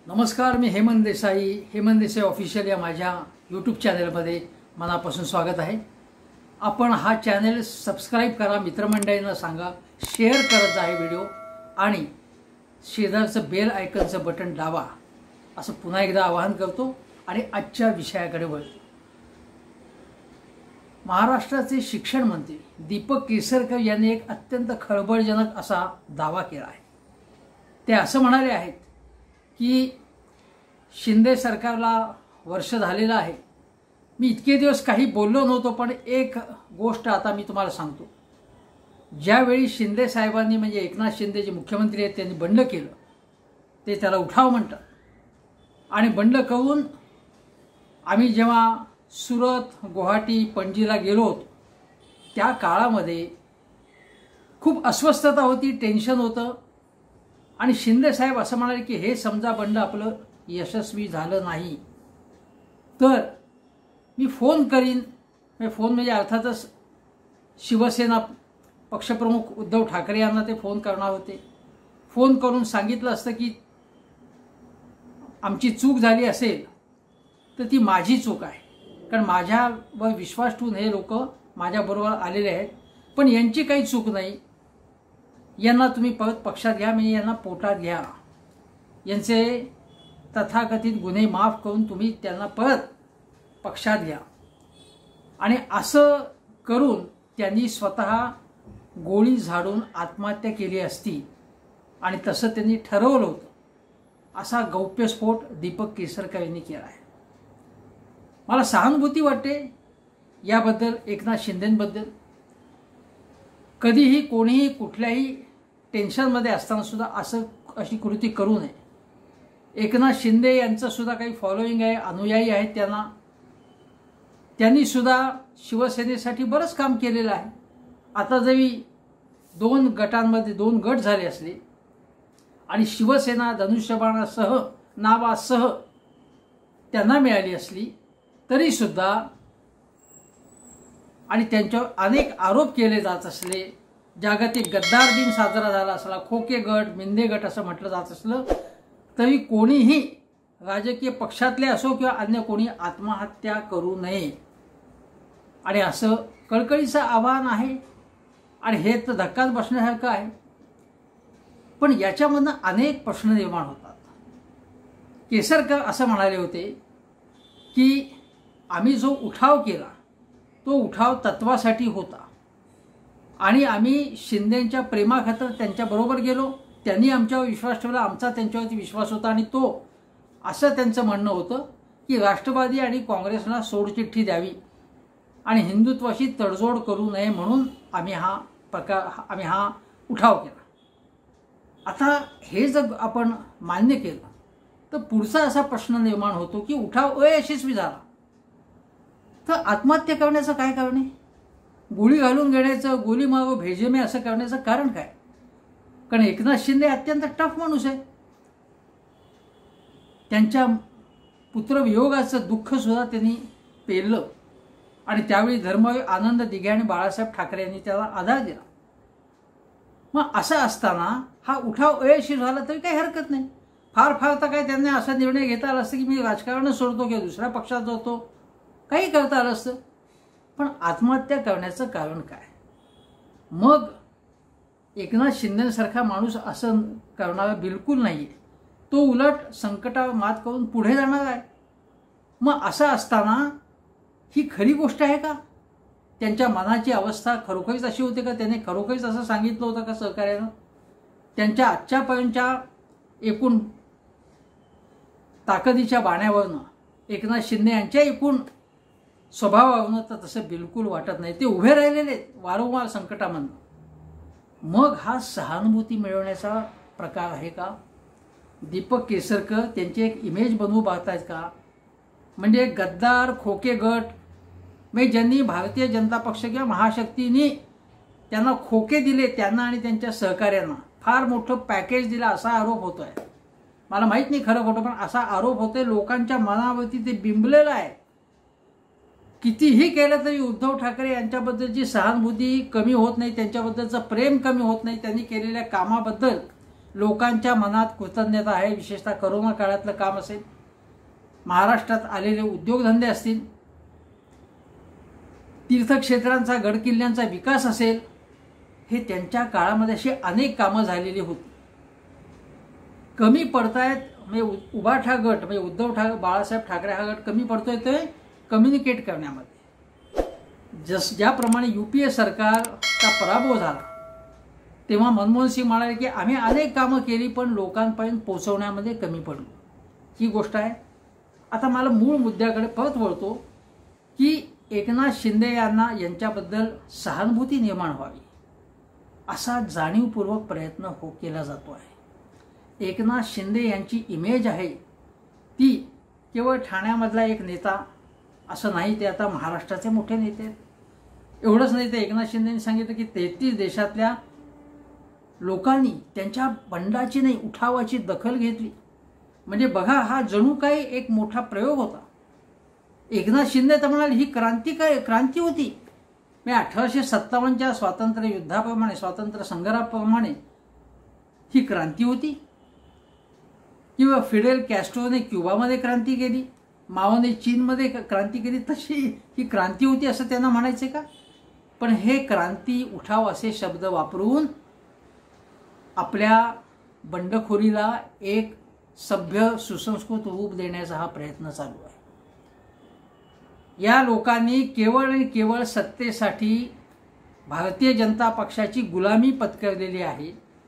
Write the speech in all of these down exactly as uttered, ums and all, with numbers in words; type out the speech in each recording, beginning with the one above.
नमस्कार, मी हेमंत देसाई. हेमंत देसाई ऑफिशियल या माझ्या यूट्यूब चॅनलमध्ये मनापासून स्वागत आहे. आपण हा चॅनल सबस्क्राईब करा, मित्रमंडळींना सांगा, शेअर करत जा व्हिडिओ आणि शेजारचं बेल आयकॉनचं बटन दाबा असं पुन्हा एकदा आवाहन करतो आणि आजच्या विषयाकडे वळतो. महाराष्ट्राचे शिक्षण मंत्री दीपक केसरकर यांनी एक अत्यंत खळबळजनक असा दावा केला आहे. ते असं म्हणाले आहेत की शिंदे सरकारला वर्ष झालेलं आहे. मी इतके दिवस काही बोललो नव्हतो, पण एक गोष्ट आता मी तुम्हाला सांगतो. ज्यावेळी शिंदे साहेबांनी म्हणजे एकनाथ शिंदे जे मुख्यमंत्री आहेत त्यांनी बंड केलं, ते त्याला उठाव म्हणतात. आणि बंड करून आम्ही जेव्हा सुरत, गुवाहाटी, पणजीला गेलो होतो त्या काळामध्ये खूप अस्वस्थता होती, टेन्शन होतं. आणि शिंदे साहेब असं म्हणाले की हे समजा बंड आपलं यशस्वी झालं नाही तर मी फोन करीन. मी फोन म्हणजे अर्थातच शिवसेना पक्षप्रमुख उद्धव ठाकरे यांना ते फोन करणार होते. फोन करून सांगितलं असतं की आमची चूक झाली असेल तर ती माझी चूक आहे, कारण माझ्यावर विश्वास ठेवून हे लोक माझ्याबरोबर आलेले आहेत, पण यांची काही चूक नाही. यांना तुम्ही परत पक्षात घ्या, म्हणजे यांना पोटात घ्या, यांचे तथाकथित गुन्हे माफ करून तुम्ही त्यांना परत पक्षात घ्या. आणि असं करून त्यांनी स्वतः गोळी झाडून आत्महत्या केली असती आणि तसं त्यांनी ठरवलं होतं. असा गौप्यस्फोट दीपक केसरकर यांनी केला आहे. मला सहानुभूती वाटते याबद्दल, एकनाथ शिंदेंबद्दल. कधीही कोणीही कुठल्याही टेन्शनमध्ये असताना सुद्धा असं अशी कृती करू नये. एकनाथ शिंदे यांचं सुद्धा काही फॉलोईंग आहे, अनुयायी आहेत त्यांना. त्यांनी सुद्धा शिवसेनेसाठी बरंच काम केलेलं आहे. आता जरी दोन गटांमध्ये दोन गट झाले असले आणि शिवसेना धनुष्यबाणासह नावासह त्यांना मिळाली असली तरी सुद्धा आणि त्यांच्यावर अनेक आरोप केले जात असले, जागतिक गद्दार दिन साजरा झाला असला, खोके गट, मिंदे गट असं म्हटलं जात असलं तरी कोणीही राजकीय पक्षातले असो किंवा अन्य कोणी आत्महत्या करू नये. आणि असं कळकळीचं आवाहन आहे. आणि हे तर धक्काच बसण्यासारखं आहे. पण याच्यामधनं अनेक प्रश्न निर्माण होतात. केसरकर असं म्हणाले होते की आम्ही जो उठाव केला तो उठाव तत्वासाठी होता आणि आम्ही शिंदेंच्या प्रेमाखातर त्यांच्याबरोबर गेलो. त्यांनी आमच्यावर विश्वास ठेवला, आमचा त्यांच्यावरती विश्वास होता. आणि तो असं त्यांचं म्हणणं होतं की राष्ट्रवादी आणि काँग्रेसला सोडचिठ्ठी द्यावी आणि हिंदुत्वाशी तडजोड करू नये, म्हणून आम्ही हा प्रकार आम्ही हा उठाव केला. आता हे जर आपण मान्य केलं तर पुढचा असा प्रश्न निर्माण होतो की उठाव अयशस्वी झाला तर आत्महत्या करण्याचं काय कारण आहे? गोळी घालून घेण्याचं, गोली मारो भेजे असं करण्याचं कारण काय? कारण एकनाथ शिंदे अत्यंत टफ माणूस आहे. त्यांच्या पुत्रवियोगाचं दुःख सुद्धा त्यांनी पेललं आणि त्यावेळी धर्मवीर आनंद दिघे आणि बाळासाहेब ठाकरे यांनी त्याला आधार दिला. मग असं असताना हा उठाव अयशस्वी झाला तरी काही हरकत नाही. फार फार तर काय त्यांनी असा निर्णय घेता आला असतं की मी राजकारणच सोडतो किंवा दुसऱ्या पक्षात जातो, काही करता आलं असतं. पण आत्महत्या करण्याचं कारण काय? मग एकनाथ शिंदेसारखा माणूस असं करणारा बिलकुल नाही आहे. तो उलट संकटावर मात करून पुढे जाणार आहे. मग असं असताना ही खरी गोष्ट आहे का? त्यांच्या मनाची अवस्था खरोखरीच अशी होती का? त्याने खरोखरीच असं सांगितलं होतं का सहकार्यानं? त्यांच्या आजच्यापर्यंतच्या एकूण ताकदीच्या बाण्यावरनं, एकनाथ शिंदे यांच्या एकूण स्वभावावरून तर तसं बिलकुल वाटत नाही. ते उभे राहिलेले वारंवार संकटामधून. मग हा सहानुभूती मिळवण्याचा प्रकार आहे का? दीपक केसरकर त्यांची एक इमेज बनवू पाहतायत का? म्हणजे गद्दार, खोके गट, म्हणजे ज्यांनी भारतीय जनता पक्ष किंवा महाशक्तीने त्यांना खोके दिले, त्यांना आणि त्यांच्या सहकार्यांना फार मोठं पॅकेज दिलं असा आरोप होतोय. मला माहीत नाही खरं खोटं, पण असा आरोप होतोय. लोकांच्या मनावरती ते बिंबलेलं आहे. कितीही केलं तरी उद्धव ठाकरे यांच्याबद्दलची सहानुभूती कमी होत नाही, त्यांच्याबद्दलचं प्रेम कमी होत नाही. त्यांनी केलेल्या कामाबद्दल लोकांच्या मनात कृतज्ञता आहे, विशेषतः करोना काळातलं काम असेल, महाराष्ट्रात आलेले उद्योगधंदे असतील, तीर्थक्षेत्रांचा गडकिल्ल्यांचा विकास असेल, हे त्यांच्या काळामध्ये अशी अनेक कामं झालेली होती. कमी पडतायत म्हणजे उभाठा गट म्हणजे उद्धव ठाकरे बाळासाहेब ठाकरे हा गट कमी पडतोय ते कम्युनिकेट करण्यामध्ये. जस ज्याप्रमाणे युपीए सरकारचा पराभव झाला तेव्हा मनमोहन सिंग म्हणाले की आम्ही अनेक कामं केली पण लोकांपर्यंत पोहोचवण्यामध्ये कमी पडलो. ही गोष्ट आहे. आता मला मूळ मुद्द्याकडे परत वळतो की एकनाथ शिंदे यांना यांच्याबद्दल सहानुभूती निर्माण व्हावी असा जाणीवपूर्वक प्रयत्न हो केला जातो आहे. एकनाथ शिंदे यांची इमेज आहे ती केवळ ठाण्यामधला एक नेता असं नाही, ते आता महाराष्ट्राचे मोठे नेते आहेत. एवढंच नाही, तर एकनाथ शिंदेंनी सांगितलं की तेहतीस देशातल्या लोकांनी त्यांच्या बंडाची नाही उठावाची दखल घेतली. म्हणजे बघा, हा जणू काही एक मोठा प्रयोग होता. एकनाथ शिंदे तर म्हणाले ही क्रांती काय क्रांती होती. म्हणजे अठराशे सत्तावन्नच्या स्वातंत्र्य युद्धाप्रमाणे स्वातंत्र्य संग्रामाप्रमाणे ही क्रांती होती. किंवा फिडेल कॅस्ट्रोने क्युबामध्ये क्रांती केली, माओने चीनमध्ये क्रांती केली, तशी ही क्रांती होती असं त्यांना म्हणायचे का? पण हे क्रांती उठाव असे शब्द वापरून आपल्या बंडखोरीला एक सभ्य सुसंस्कृत रूप देण्याचा हा प्रयत्न चालू आहे. या लोकांनी केवळ आणि केवळ सत्तेसाठी भारतीय जनता पक्षाची गुलामी पत्करलेली आहे.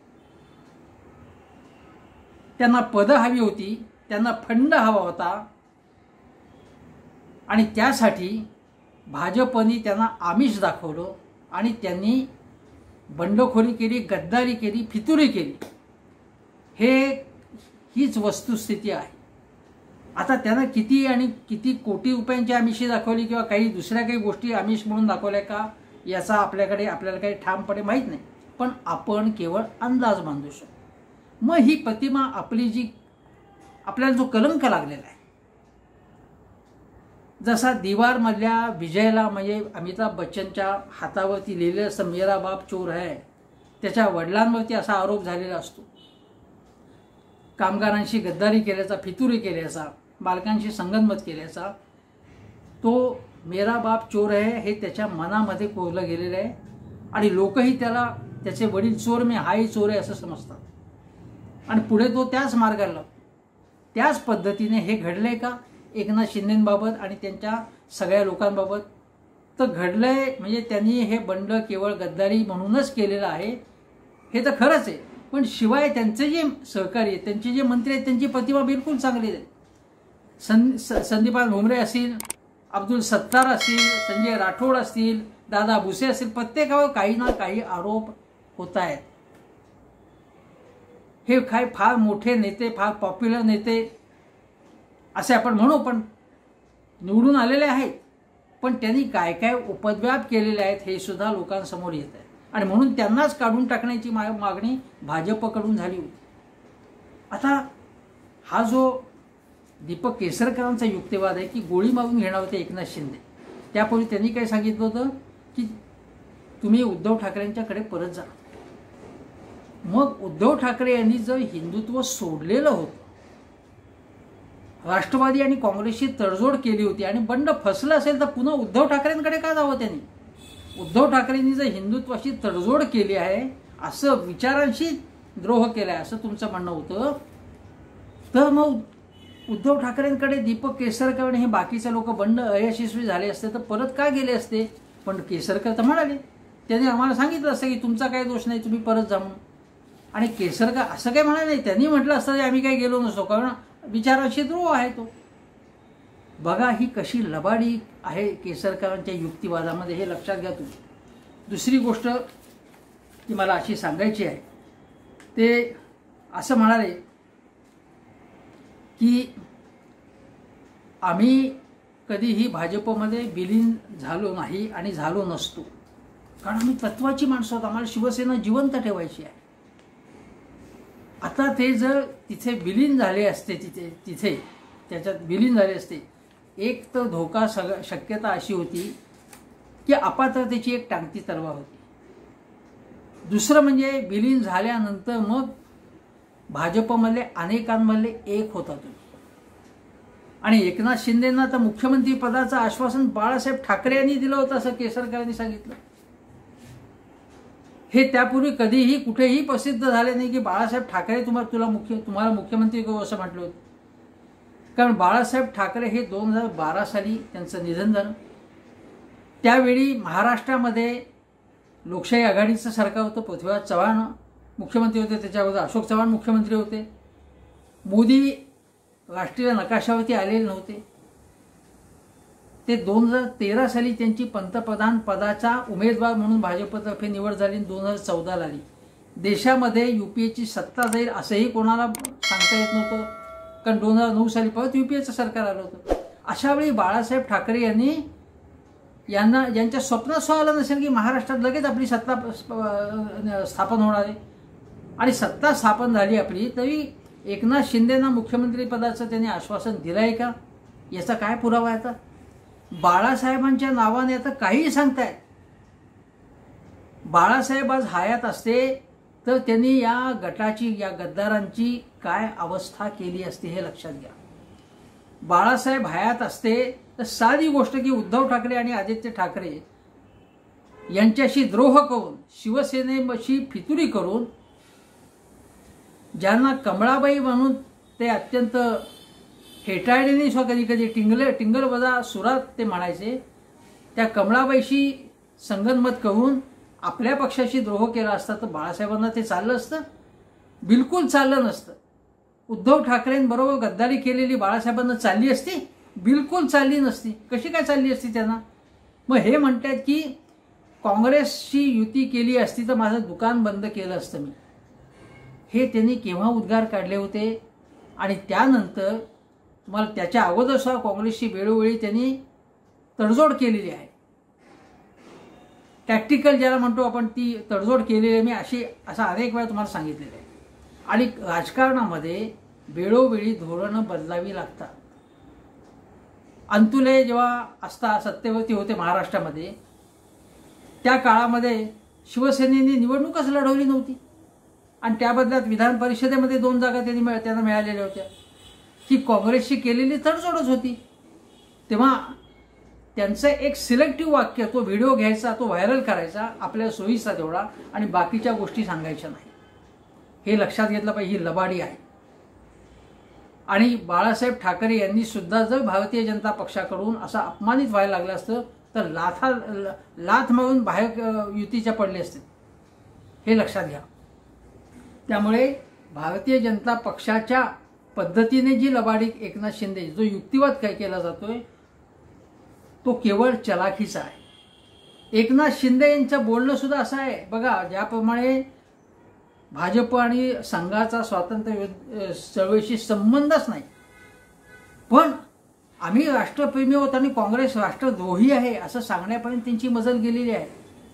त्यांना पद हवी होती, त्यांना फंड हवा होता आणि त्यासाठी भाजपनी त्यांना आमिष दाखवलं आणि त्यांनी बंडखोरी केली, गद्दारी केली, फितुरी केली. हे हीच वस्तुस्थिती आहे. आता त्यांना किती आणि किती कोटी रुपयांची आमिषी दाखवली किंवा काही दुसऱ्या काही गोष्टी आमिष म्हणून दाखवल्या का याचा आपल्याकडे आपल्याला काही ठामपणे माहीत नाही, पण आपण केवळ अंदाज बांधू शकतो. मग ही प्रतिमा आपली जी आपल्याला जो कलंक लागलेला आहे, जसा दीवारमधल्या विजयला म्हणजे अमिताभ बच्चनच्या हातावरती लिहिलेलं असतं मेरा बाप चोर है, त्याच्या वडिलांवरती असा आरोप झालेला असतो, कामगारांशी गद्दारी केल्याचा, फितुरी केल्याचा, बालकांशी संगनमत केल्याचा, तो मेरा बाप चोर है हे त्याच्या मनामध्ये कोरलं गेलेलं आहे आणि लोकही त्याला त्याचे वडील चोर मी हाही चोर आहे असं समजतात आणि पुढे तो त्याच मार्गाला. त्याच पद्धतीने हे घडलंय का एकनाथ शिंदेंबाबत आणि त्यांच्या सगळ्या लोकांबाबत? तर घडलंय. म्हणजे त्यांनी हे बंड केवळ गद्दारी म्हणूनच केलेलं आहे हे तर खरंच आहे, पण शिवाय त्यांचे जे सहकारी आहेत, त्यांचे जे मंत्री आहेत, त्यांची प्रतिमा बिलकुल चांगली आहे. सं संदीपान भुमरे असतील, अब्दुल सत्तार असतील, संजय राठोड असतील, दादा भुसे असतील, प्रत्येकावर काही ना काही आरोप होत आहेत. हे काय फार मोठे नेते, फार पॉप्युलर नेते असे आपण म्हणू, पण निवडून आलेले आहेत, पण त्यांनी काय काय उपद्व्याप केलेले आहेत हे सुद्धा लोकांसमोर येत आहे आणि म्हणून त्यांनाच काढून टाकण्याची मागणी भाजपकडून झाली होती. आता हा जो दीपक केसरकरांचा युक्तिवाद आहे की गोळी मारून घेणार होते एकनाथ शिंदे, त्यापूर्वी त्यांनी काय सांगितलं होतं की तुम्ही उद्धव ठाकरेंच्याकडे परत जा. मग उद्धव ठाकरे यांनी जर हिंदुत्व सोडलेलं होतं, राष्ट्रवादी आणि काँग्रेसची तडजोड केली होती आणि बंड फसलं असेल तर पुन्हा उद्धव ठाकरेंकडे का जावं त्यांनी? उद्धव ठाकरेंनी जर हिंदुत्वाशी तडजोड केली आहे, असं विचारांशी द्रोह केला आहे असं तुमचं म्हणणं होतं, तर मग उद्धव ठाकरेंकडे दीपक केसरकर आणि हे बाकीचे लोक बंड अयशस्वी झाले असते तर परत का गेले असते? पण केसरकर तर म्हणाले, त्यांनी आम्हाला सांगितलं असतं की तुमचा काही दोष नाही, तुम्ही परत जा म्हणून. आणि केसरकर असं काही म्हणाले नाही, त्यांनी म्हटलं असतं की आम्ही काही गेलो नसतो, कारण विचारांशी द्रोह आहे तो. बघा ही कशी लबाडी आहे केसरकरांच्या युक्तिवादामध्ये, हे लक्षात घ्या तुम्ही. दुसरी गोष्ट जी मला अशी सांगायची आहे ते असं म्हणाले की आम्ही कधीही भाजपमध्ये विलीन झालो नाही आणि झालो नसतो, कारण आम्ही तत्वाची माणसं आहोत, आम्हाला शिवसेना जिवंत ठेवायची आहे. आता ते जर तिथे विलीन झाले असते, तिथे तिथे त्याच्यात विलीन झाले असते, एक तर धोका सग शक्यता अशी होती की अपात्रतेची एक टांगती तलवार होती. दुसरं म्हणजे विलीन झाल्यानंतर मग भाजपमधले अनेकांमधले एक होता तुम्ही. आणि एकनाथ शिंदेंना तर मुख्यमंत्री पदाचं आश्वासन बाळासाहेब ठाकरे यांनी दिलं होतं असं केसरकरांनी सांगितलं. हे त्यापूर्वी कधीही कुठेही प्रसिद्ध झाले नाही की बाळासाहेब ठाकरे तुम्हाला तुला मुख्य तुम्हाला मुख्यमंत्री करू असं म्हटलं होतं. कारण बाळासाहेब ठाकरे हे दोन हजार बारा साली त्यांचं निधन झालं. त्यावेळी महाराष्ट्रामध्ये लोकशाही आघाडीचं सरकार होतं. पृथ्वीराज चव्हाण मुख्यमंत्री होते, त्याच्याबरोबर अशोक चव्हाण मुख्यमंत्री होते. मोदी राष्ट्रीय नकाशावरती आलेले नव्हते. ते दोन हजार तेरा साली त्यांची पंतप्रधान पदाचा उमेदवार म्हणून भाजपतर्फे निवड झाली. दोन हजार चौदा आली. देशामध्ये युपीएची सत्ता जाईल असंही कोणाला सांगता येत नव्हतं, कारण दोन हजार नऊ साली परत युपीएचं सरकार आलं होतं. अशा वेळी बाळासाहेब ठाकरे यांनी यांना ज्यांच्या स्वप्नात सुद्धा आलं नसेल की महाराष्ट्रात लगेच आपली सत्ता स्थापन होणार आहे आणि सत्ता स्थापन झाली आपली, तरी एकनाथ शिंदेंना मुख्यमंत्री पदाचं त्यांनी आश्वासन दिलं आहे का? याचा काय पुरावा आहे? आता बाळासाहेबांच्या नावाने आता काहीही सांगतायत. बाळासाहेब आज हयात असते तर त्यांनी या गटाची, या गद्दारांची काय अवस्था केली असते हे लक्षात घ्या. बाळासाहेब हयात असते तर साधी गोष्ट की उद्धव ठाकरे आणि आदित्य ठाकरे यांच्याशी द्रोह करून, शिवसेनेशी फितुरी करून, ज्यांना कमळाबाई म्हणून ते अत्यंत हेटाळीने स्व कधी कधी टिंगल टिंगलवजा सुरात ते म्हणायचे, त्या कमळाबाईशी संगनमत करून आपल्या पक्षाशी द्रोह केला असता तर बाळासाहेबांना ते चाललं असतं? बिलकुल चाललं नसतं. उद्धव ठाकरेंबरोबर गद्दारी केलेली बाळासाहेबांना चालली असती? बिलकुल चालली नसती. कशी काय चालली असती त्यांना? मग हे म्हणतात की काँग्रेसशी युती केली असती तर माझं दुकान बंद केलं असतं मी. हे त्यांनी केव्हा उद्गार काढले होते? आणि त्यानंतर तुम्हाला त्याच्या अगोदर सुद्धा काँग्रेसची वेळोवेळी त्यांनी तडजोड केलेली आहे. टॅक्टिकल ज्याला म्हणतो आपण, ती तडजोड केलेली आहे मी अशी असं अनेक वेळा तुम्हाला सांगितलेलं आहे. आणि राजकारणामध्ये वेळोवेळी धोरणं बदलावी लागतात. अंतुले जेव्हा असता सत्तेवरती होते महाराष्ट्रामध्ये, त्या काळामध्ये शिवसेनेने निवडणूकच लढवली नव्हती आणि त्या बदल्यात विधान परिषदेमध्ये दोन जागा त्यांनी त्यांना मिळालेल्या होत्या. ही काँग्रेसशी केलेली तडजोडच होती. तेव्हा त्यांचं एक सिलेक्टिव्ह वाक्य, तो व्हिडिओ घ्यायचा, तो व्हायरल करायचा आपल्या सोयीचा तेवढा, आणि बाकीच्या गोष्टी सांगायच्या नाही. हे लक्षात घेतलं पाहिजे. ही लबाडी आहे. आणि बाळासाहेब ठाकरे यांनी सुद्धा जर भारतीय जनता पक्षाकडून असं अपमानित व्हायला लागलं असतं तर लाथा लाथ मारून बाहेर युतीच्या पडले असते. हे लक्षात घ्या. त्यामुळे भारतीय जनता पक्षाच्या पद्धतीने जी लबाडी एकनाथ शिंदे, जो युक्तिवाद काय केला जातोय, तो केवळ चलाखीचा आहे. एकनाथ शिंदे यांचं बोलणं सुद्धा असं आहे बघा, ज्याप्रमाणे भाजप आणि संघाचा स्वातंत्र्य चळवळीशी संबंधच नाही, पण आम्ही राष्ट्रप्रेमी आहोत आणि काँग्रेस राष्ट्रद्रोही आहे असं सांगण्यापर्यंत त्यांची मजल गेलेली आहे.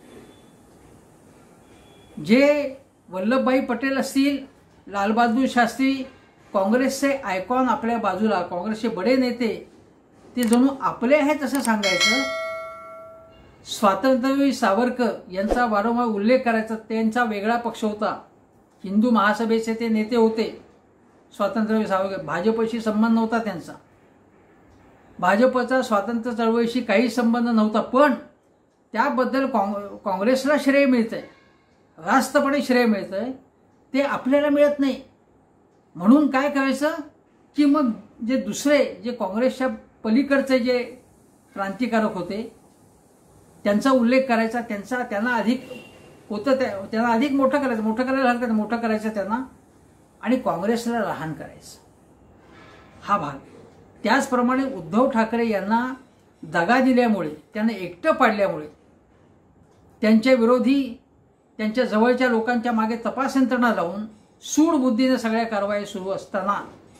जे वल्लभभाई पटेल असतील, लालबहादूर शास्त्री, काँग्रेसचे आयकॉन आपल्या बाजूला, काँग्रेसचे बडे नेते, ते जणू आपले आहेत असं सांगायचं. स्वातंत्र्यवीर सावरकर यांचा वारंवार उल्लेख करायचा. त्यांचा वेगळा पक्ष होता, हिंदू महासभेचे ते नेते होते. स्वातंत्र्यवीर सावरकर, भाजपशी संबंध नव्हता त्यांचा. भाजपचा स्वातंत्र्य चळवळीशी काही संबंध नव्हता, पण त्याबद्दल काँग्रेसला श्रेय मिळतंय, रास्तपणे श्रेय मिळतंय, ते आपल्याला मिळत नाही. म्हणून काय करायचं की मग जे दुसरे, जे काँग्रेसच्या पलीकडचे जे क्रांतिकारक होते त्यांचा उल्लेख करायचा, त्यांचा त्यांना अधिक होतं, त्यांना अधिक मोठं करायचं, मोठं करायला हरकत नाही, मोठं करायचं त्यांना, आणि काँग्रेसला लहान करायचं. हा भाग. त्याचप्रमाणे उद्धव ठाकरे यांना दगा दिल्यामुळे, त्यांना एकटं पाडल्यामुळे, त्यांच्या विरोधी, त्यांच्या जवळच्या लोकांच्या मागे तपास यंत्रणा लावून सूडबुद्धीने सगळ्या कारवाई सुरू असताना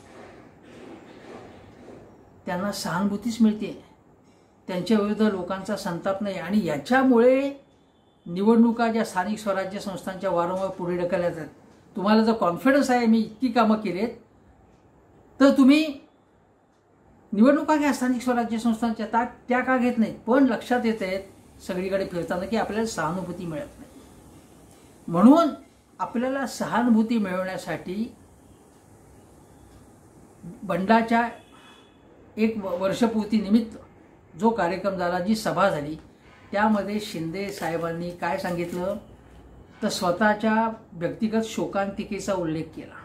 त्यांना सहानुभूतीच मिळते. त्यांच्या विरुद्ध लोकांचा संताप नाही. आणि याच्यामुळे निवडणुका ज्या स्थानिक स्वराज्य संस्थांच्या वारंवार पुढे ढकलल्या जातात. तुम्हाला जर कॉन्फिडन्स आहे मी इतकी कामं केलीत, तर तुम्ही निवडणुका घ्या स्थानिक स्वराज्य संस्थांच्या. त्या त्या का घेत नाहीत? पण लक्षात येत आहेत सगळीकडे फिरताना की आपल्याला सहानुभूती मिळत नाही. म्हणून आपल्याला सहानुभूती मिळवण्यासाठी बंडाच्या एक वर्षपूर्ती निमित्त जो कार्यक्रम झाला, जी सभा झाली, त्यामध्ये शिंदे साहेबांनी काय सांगितलं तर स्वतःच्या व्यक्तिगत शोकांतिकेचा उल्लेख केला.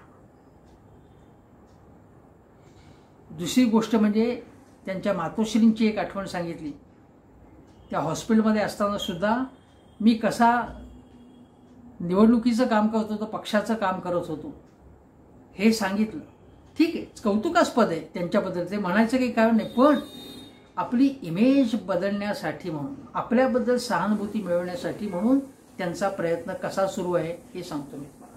दुसरी गोष्ट म्हणजे त्यांच्या मातोश्रींची एक आठवण सांगितली. त्या हॉस्पिटलमध्ये असताना सुद्धा मी कसा निवडणुकीचं काम करत होतो, पक्षाचं काम करत होतो हे सांगितलं. ठीक आहे, कौतुकास्पद आहे त्यांच्याबद्दल, ते म्हणायचं काही कारण नाही. पण आपली इमेज बदलण्यासाठी म्हणून, आपल्याबद्दल सहानुभूती मिळवण्यासाठी म्हणून त्यांचा प्रयत्न कसा सुरू आहे हे सांगतो मी तुम्हाला.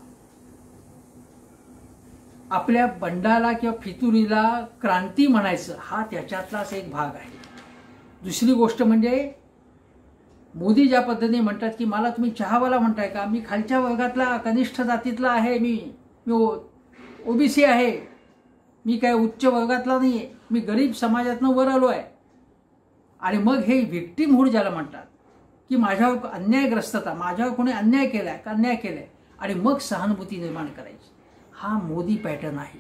आपल्या बंडाला किंवा फितुरीला क्रांती म्हणायचं हा त्याच्यातलाच एक भाग आहे. दुसरी गोष्ट म्हणजे मोदी ज्या पद्धतीने म्हणतात की मला तुम्ही चहावाला म्हणताय का, मी खालच्या वर्गातला कनिष्ठ जातीतला आहे, मी मी ओबीसी आहे, मी काय उच्च वर्गातला नाही आहे, मी गरीब समाजातनं वर आलो आहे. आणि मग हे व्हिक्टिमहूड ज्याला म्हणतात की माझ्यावर अन्यायग्रस्तता, माझ्यावर कोणी अन्याय केलाय का अन्याय केलाय, आणि मग सहानुभूती निर्माण करायची, हा मोदी पॅटर्न आहे.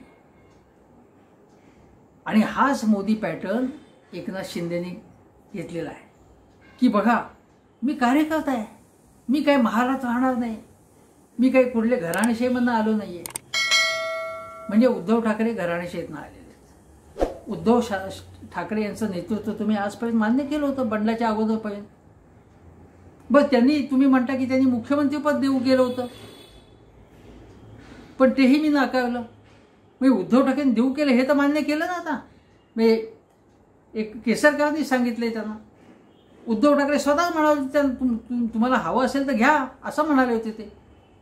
आणि हाच मोदी पॅटर्न एकनाथ शिंदेने घेतलेला आहे की बघा मी कार्यकर्ता आहे, मी काय महारात राहणार नाही, मी काही कुठले घराणेशाहीमधनं आलो नाही आहे. म्हणजे उद्धव ठाकरे घराणेशाहीतनं आलेले आहेत. उद्धव ठाकरे यांचं नेतृत्व तुम्ही आजपर्यंत मान्य केलं होतं बंडलाच्या अगोदरपर्यंत. बस त्यांनी, तुम्ही म्हणता की त्यांनी मुख्यमंत्रीपद देऊ केलं होतं, पण तेही मी नाकारलं. मी उद्धव ठाकरेंनी देऊ केलं हे तर मान्य केलं ना. आता मी एक केसरकरांनी सांगितलंय त्यांना, उद्धव ठाकरे स्वतःच म्हणाले त्यांना तुम्हाला हवं असेल तर घ्या असं म्हणाले होते ते,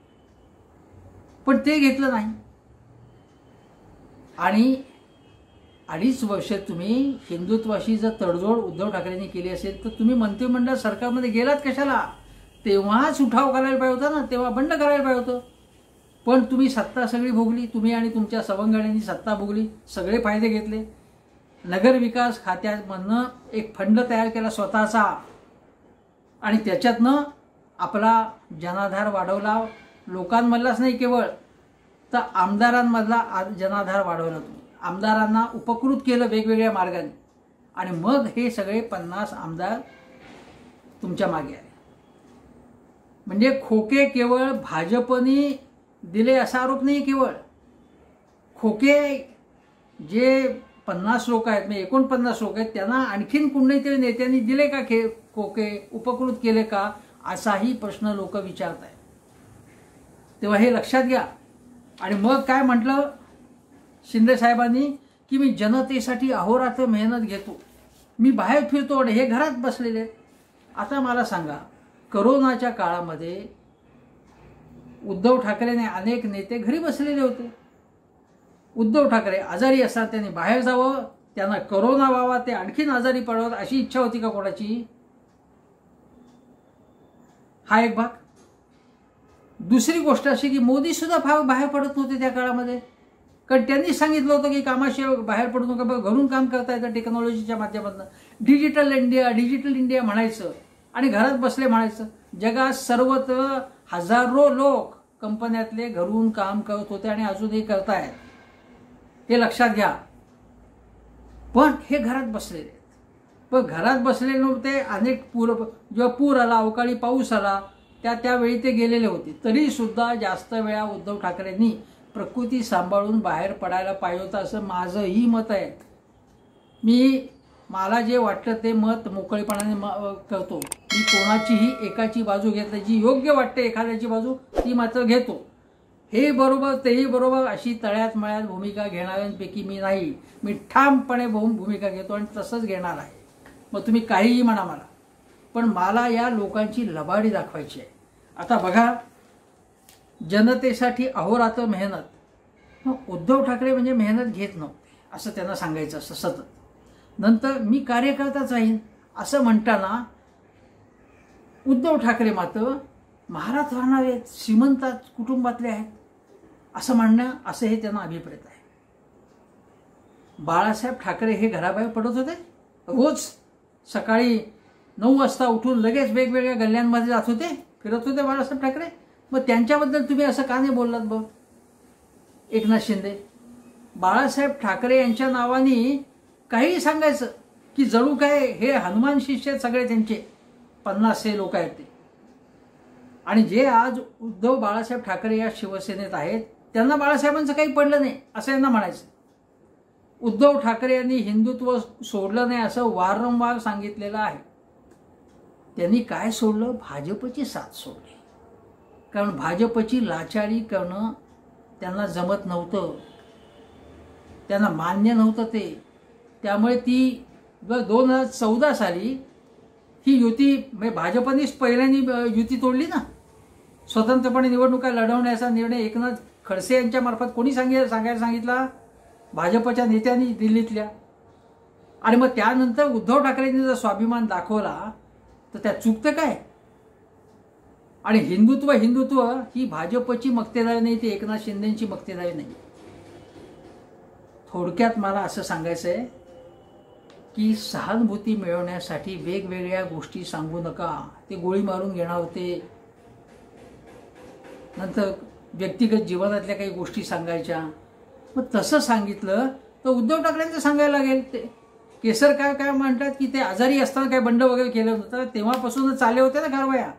पण ते घेतलं नाही. आणि अडीच वर्ष तुम्ही हिंदुत्वाशी जर तडजोड उद्धव ठाकरेंनी केली असेल तर तुम्ही मंत्रिमंडळ सरकारमध्ये गेलात कशाला? तेव्हाच उठाव करायला पाहिजे होता ना, तेव्हा बंड करायला पाहिजे होतं. पण तुम्ही सत्ता सगळी भोगली, तुम्ही आणि तुमच्या सवंगड्यांनी सत्ता भोगली, सगळे फायदे घेतले. नगर विकास खात्यामधनं एक फंड तयार केला स्वतःचा आणि त्याच्यातनं आपला जनाधार वाढवला. लोकांमधलाच नाही केवळ, तर आमदारांमधला जनाधार वाढवला. तुम्ही आमदारांना उपकृत केलं वेगवेगळ्या मार्गाने, आणि मग हे सगळे पन्नास आमदार तुमच्या मागे आले. म्हणजे खोके केवळ भाजपने दिले असा आरोप नाही. केवळ खोके जे पन्नास लोक आहेत, म्हणजे एकोणपन्नास लोक आहेत, त्यांना आणखीन कुणीतरी नेत्यांनी दिले का खे खोके उपकृत केले का असाही प्रश्न लोक विचारत आहेत. तेव्हा हे लक्षात घ्या. आणि मग काय म्हटलं शिंदे साहेबांनी की मी जनतेसाठी अहोरात्र मेहनत घेतो, मी बाहेर फिरतो, आणि हे घरात बसलेले आहेत. आता मला सांगा, करोनाच्या काळामध्ये उद्धव ठाकरेने अनेक नेते घरी बसलेले होते. उद्धव ठाकरे आजारी असतात, त्यांनी बाहेर जावं, त्यांना करोना व्हावा, ते आणखीन आजारी पडावं अशी इच्छा होती का कोणाची? हा एक भाग. दुसरी गोष्ट अशी की मोदी सुद्धा फार बाहेर पडत नव्हते त्या काळामध्ये, कारण त्यांनी सांगितलं होतं की कामाशिवाय बाहेर पडू नका, बघा घरून काम करता येतं टेक्नॉलॉजीच्या माध्यमातून. डिजिटल इंडिया डिजिटल इंडिया म्हणायचं आणि घरात बसले म्हणायचं. जगात सर्वत्र हजारो लोक कंपन्यातले घरून काम करत होते आणि अजूनही करतायत, हे लक्षात घ्या. पण हे घरात बसलेले, पण घरात बसलेले नव्हते. अनेक पूर, जेव्हा पूर आला, अवकाळी पाऊस आला, त्या त्यावेळी ते गेलेले होते. तरी सुद्धा जास्त वेळा उद्धव ठाकरेंनी प्रकृती सांभाळून बाहेर पडायला पाहिजे होतं असं माझंही मत आहे. मी मला जे वाटतं ते मत मोकळेपणाने करतो. मी कोणाचीही एकाची बाजू घेत नाही, जी योग्य वाटते एखाद्याची बाजू ती मात्र घेतो. हे बरोबर तेही बरोबर अशी तळ्यात मळ्यात भूमिका घेणाऱ्यांपैकी मी नाही. मी ठामपणे भूमिका घेतो आणि तसंच घेणार आहे. मग तुम्ही काहीही म्हणा मला, पण मला या लोकांची लबाडी दाखवायची आहे. आता बघा, जनतेसाठी अहोरात्र मेहनत. मग उद्धव ठाकरे म्हणजे मेहनत घेत नव्हते असं त्यांना सांगायचं असं सतत. नंतर मी कार्यकर्ताच राहीन असं म्हणताना उद्धव ठाकरे मात्र महाराज राहणारे आहेत, श्रीमंत कुटुंबातले आहेत असं म्हणणं, असं हे त्यांना अभिप्रेत आहे. बाळासाहेब ठाकरे हे घराबाहेर पडत होते, रोज सकाळी नऊ वाजता उठून लगेच वेगवेगळ्या गल्ल्यांमध्ये जात होते, फिरत होते बाळासाहेब ठाकरे. मग त्यांच्याबद्दल तुम्ही असं का नाही बोललात बघ एकनाथ शिंदे? बाळासाहेब ठाकरे यांच्या नावाने काही सांगायचं की जणू काय हे हनुमान शिष्य सगळे त्यांचे पन्नासशे लोक आहेत ते. आणि जे आज उद्धव बाळासाहेब ठाकरे या शिवसेनेत आहेत त्यांना बाळासाहेबांचं काही पडलं नाही असं यांना म्हणायचं. उद्धव ठाकरे यांनी हिंदुत्व सोडलं नाही असं वारंवार सांगितलेलं आहे. त्यांनी काय सोडलं? भाजपची साथ सोडली. कारण भाजपची लाचारी करणं त्यांना जमत नव्हतं, त्यांना मान्य नव्हतं ते. त्यामुळे ती दोन हजार चौदा साली ही युती म्हणजे भाजपनेच पहिल्यांदा युती तोडली ना. स्वतंत्रपणे निवडणुका लढवण्याचा निर्णय एकनाथ खडसे यांच्या मार्फत कोणी सांगे सांगायला सांगितला? भाजपच्या नेत्यांनी दिल्लीतल्या. आणि मग त्यानंतर उद्धव ठाकरेंनी जर स्वाभिमान दाखवला तर त्यात चुकतं काय? आणि हिंदुत्व हिंदुत्व ही भाजपची मक्तेदारी नाही, ती एकनाथ शिंदेची मक्तेदारी नाही. थोडक्यात मला असं सांगायचं आहे की सहानुभूती मिळवण्यासाठी वेगवेगळ्या गोष्टी सांगू नका. ते गोळी मारून घेणार होते, नंतर व्यक्तिगत जीवनातल्या काही गोष्टी सांगायच्या. मग तसं सांगितलं तर उद्धव ठाकरेंचं सांगायला लागेल. ते केसर काय काय म्हणतात की ते आजारी असताना काय बंड वगैरे केलं होतं, तेव्हापासूनच चालले होते ना कारवाया.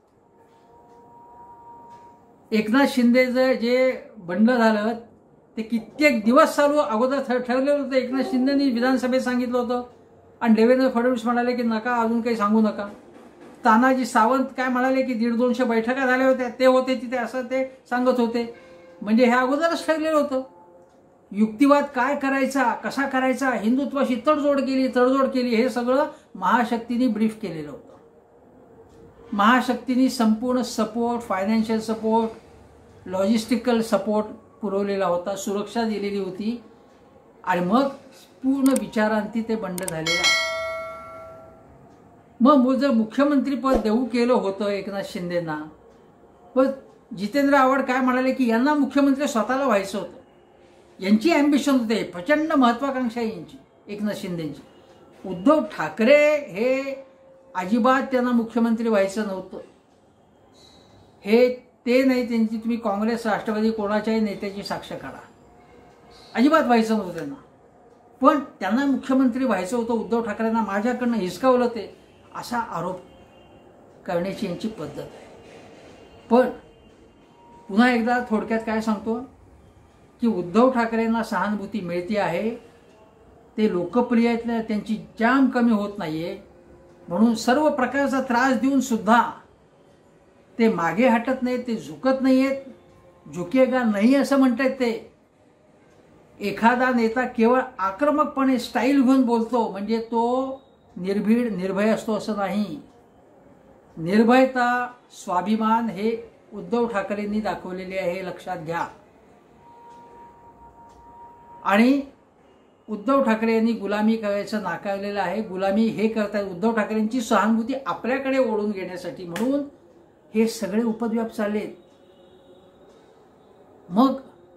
एकनाथ शिंदे जे बंड झालं ते कित्येक दिवस चालू अगोदर ठरलेलं होतं. एकनाथ शिंदेनी विधानसभेत सांगितलं होतं आणि देवेंद्र फडणवीस म्हणाले की नका, अजून काही सांगू नका. तानाजी सावंत काय म्हणाले की दीड दोनशे बैठका झाल्या होत्या, ते होते तिथे असं ते सांगत होते. म्हणजे हे अगोदरच ठरलेलं होतं. युक्तिवाद काय करायचा, कसा करायचा, हिंदुत्वाशी तडजोड केली तडजोड केली हे सगळं महाशक्तीने ब्रीफ केलेलं होतं. महाशक्तीने संपूर्ण support, financial support, logistical support पुरवलेला होता, सुरक्षा दिलेली होती. आणि मग पूर्ण विचारांती ते बंड झालेलं आहे. मग जर मुख्यमंत्रीपद देऊ केलं होतं एकनाथ शिंदेना, पण जितेंद्र आव्हाड काय म्हणाले की यांना मुख्यमंत्री स्वतःला व्हायचं होतं, यांची ॲम्बिशन होते, प्रचंड महत्वाकांक्षा यांची एकनाथ शिंदेची. उद्धव ठाकरे हे अजिबात त्यांना मुख्यमंत्री व्हायचं नव्हतं. हे ते नाही त्यांची, तुम्ही काँग्रेस राष्ट्रवादी कोणाच्याही नेत्याची साक्ष काढा, अजिबात व्हायचं नव्हतं त्यांना. पण त्यांना मुख्यमंत्री व्हायचं होतं. उद्धव ठाकरेंना माझ्याकडनं हिसकावलं ते, असा आरोप करण्याची यांची पद्धत आहे. पण पुन्हा एकदा थोडक्यात काय सांगतो की उद्धव ठाकरेंना सहानुभूती मिळते आहे, ते लोकप्रिय आहेत, त्यांची जाम कमी होत नाहीये. म्हणून सर्व प्रकारचा त्रास देऊन सुद्धा ते मागे हटत नाहीत, ते झुकत नाहीयेत. झुकेगा नाही असं म्हणतात ते. एखादा नेता केवळ आक्रमकपणे स्टाईल घेऊन बोलतो म्हणजे तो निर्भीड निर्भय असतो असं नाही. निर्भयता, स्वाभिमान हे उद्धव ठाकरेंनी दाखवलेले आहे, हे लक्षात घ्या. आणि उद्धव ठाकरे यांनी गुलामी करायचं नाकारलेलं आहे. गुलामी हे करतात उद्धव ठाकरेंची सहानुभूती आपल्याकडे ओढून घेण्यासाठी, म्हणून हे सगळे उपद्व्याप चाललेत. मग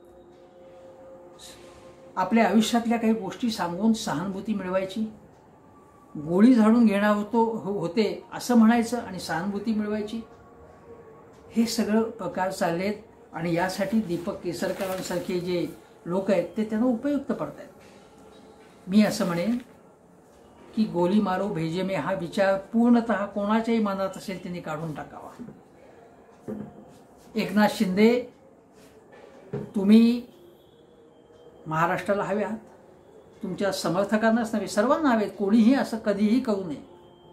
आपल्या आयुष्यातल्या काही गोष्टी सांगून सहानुभूती मिळवायची, गोळी झाडून घेणार होतो होते असं म्हणायचं आणि सहानुभूती मिळवायची, हे सगळं प्रकार चाललेत. आणि यासाठी दीपक केसरकरांसारखे जे लोक आहेत ते त्यांना उपयुक्त पडतात. मी असं म्हणेन की गोली मारो भेजे में हा विचार पूर्णतः कोणाच्याही मनात असेल त्यांनी काढून टाकावा. एकनाथ शिंदे, तुम्ही महाराष्ट्राला हवे आहात, तुमच्या समर्थकांनाच नव्हे सर्वांना हवेत. कोणीही असं कधीही करू नये.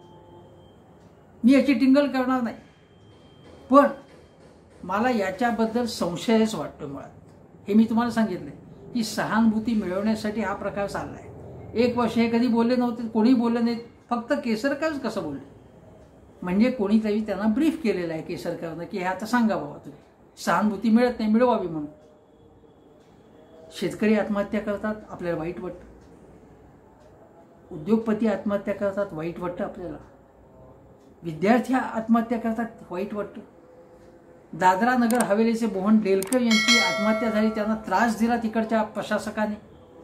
मी याची टिंगल करणार नाही, पण मला याच्याबद्दल संशयच वाटतो. मुळात हे मी तुम्हाला सांगितलं की सहानुभूती मिळवण्यासाठी हा प्रकार चाललाय. एक वर्ष हे कधी बोलले नव्हते, कोणी बोललं नाही, फक्त केसरकरच कसं बोलले म्हणजे कोणीतरी त्यांना ब्रीफ केलेलं आहे केसरकरनं की हे आता सांगा बाबा तुम्ही, सहानुभूती मिळत नाही, मिळवावी म्हणून. शेतकरी आत्महत्या करतात, आपल्याला वाईट वाटतं. उद्योगपती आत्महत्या करतात, वाईट वाटतं आपल्याला. विद्यार्थी आत्महत्या करतात, वाईट वाटतं. दादरा नगर हवेलीचे मोहन डेलकर यांची आत्महत्या झाली, त्यांना त्रास दिला तिकडच्या प्रशासकाने.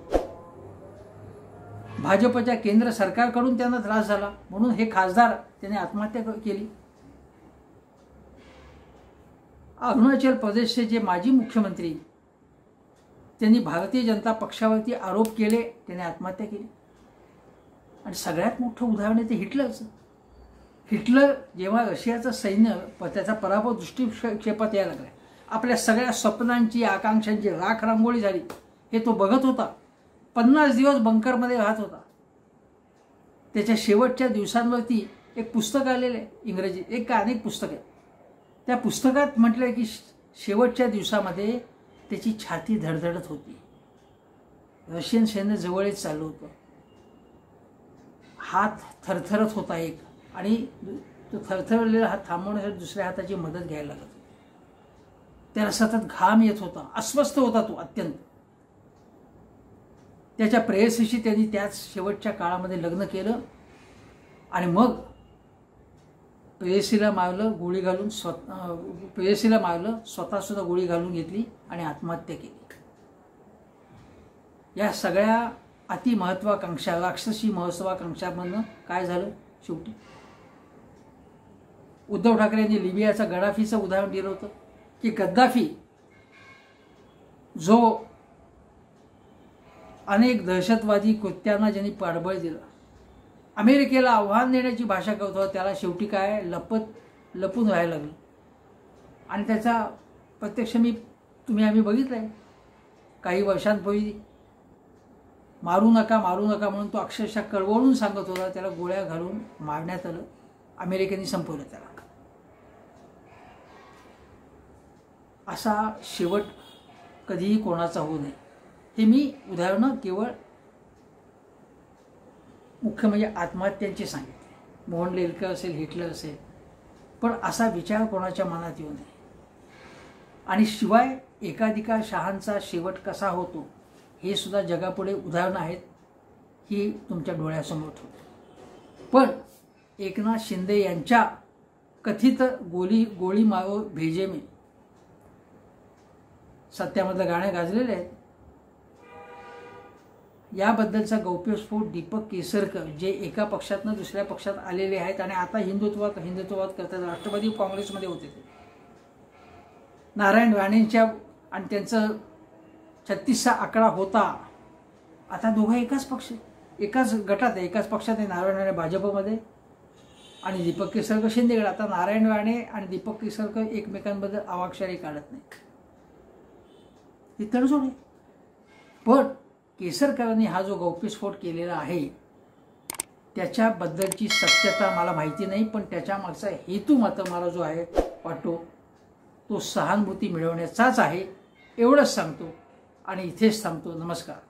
भाजपच्या केंद्र सरकारकडून त्यांना त्रास झाला म्हणून हे खासदार त्याने आत्महत्या केली. अरुणाचल प्रदेशचे जे माजी मुख्यमंत्री त्यांनी भारतीय जनता पक्षावरती आरोप केले, त्याने आत्महत्या केली. आणि सगळ्यात मोठं उदाहरण ते हिटलरचं. हिटलर जेव्हा रशियाचं सैन्य त्याचा पराभव दृष्टिक्षेपात यायला लागला, आपल्या सगळ्या स्वप्नांची आकांक्षांची राख रांगोळी झाली हे तो बघत होता. पन्नास दिवस बंकरमध्ये राहत होता. त्याच्या शेवटच्या दिवसांवरती एक पुस्तक आलेलं आहे इंग्रजी, एक का अनेक पुस्तक आहे. त्या पुस्तकात म्हटलंय की शेवटच्या दिवसामध्ये त्याची छाती धडधडत होती. रशियन सैन्य जवळच चालू होतं. हात थरथरत होता एक, आणि तो थरथरलेला हात थांबवण्यासाठी दुसऱ्या हाताची मदत घ्यायला लागत. त्याला सतत घाम येत होता, अस्वस्थ होता तो अत्यंत. त्याच्या प्रेयसीशी त्यांनी त्याच शेवटच्या काळामध्ये लग्न केलं आणि मग प्रेयसीला मारलं गोळी घालून, स्वतः प्रेयसीला मारलं, स्वतः सुद्धा गोळी घालून घेतली आणि आत्महत्या केली. या सगळ्या अति महत्वाकांक्षा, राक्षसी महत्वाकांक्षामधनं काय झालं शेवटी? उद्धव ठाकरे यांनी लिबियाचा गडाफीचं उदाहरण दिलं होतं की गद्दाफी जो अनेक दहशतवादी कृत्यांना ज्यांनी पाठबळ दिलं, अमेरिकेला आव्हान देण्याची भाषा करत होता, त्याला शेवटी काय लपत लपून राहायला लागलं. आणि त्याचा प्रत्यक्ष मी तुम्ही आम्ही बघितलंय. काही वर्षांपूर्वी मारू नका मारू नका म्हणून तो अक्षरशः कळवळून सांगत होता, त्याला गोळ्या घालून मारण्यात आलं. अमेरिकेने संपवलं त्याला. असा शेवट कधीही कोणाचा होऊ नये. हे मी उदाहरणं केवळ मुख्य म्हणजे आत्महत्यांची सांगितली. मोहन लेलकर असेल, हिटलर असेल, पण असा विचार कोणाच्या मनात येऊ नये. आणि शिवाय एकाधिकार शहांचा शेवट कसा होतो हे सुद्धा जगापुढे उदाहरणं आहेत, ही तुमच्या डोळ्यासमोर ठेवतो. पण एकनाथ शिंदे यांच्या कथित गोली गोळी मारो भेजे में सत्यामधलं गाणं गाजलेले आहेत. याबद्दलचा गौप्यस्फोट दीपक केसरकर, जे एका पक्षातनं दुसऱ्या पक्षात आलेले आहेत आणि आता हिंदुत्वात हिंदुत्ववाद करतात, राष्ट्रवादी काँग्रेसमध्ये होते ते, नारायण राणेंच्या आणि त्यांचं छत्तीसचा आकडा होता. आता दोघं एकाच पक्ष एकाच गटात आहे, एकाच पक्षात आहे. नारायण राणे भाजपमध्ये आणि दीपक केसरकर शिंदेकडे. आता नारायण राणे आणि दीपक केसरकर एकमेकांबद्दल अवाक्षरही काढत नाही. ही तडजोड आहे. पण केसरकरांनी हा जो गौप्यस्फोट केलेला आहे त्याच्याबद्दलची सत्यता मला माहिती नाही, पण त्याच्या मागचा हेतू मात्र मला जो आहे वाटतो तो सहानुभूती मिळवण्याचाच आहे, एवढंच सांगतो आणि इथेच थांबतो. नमस्कार.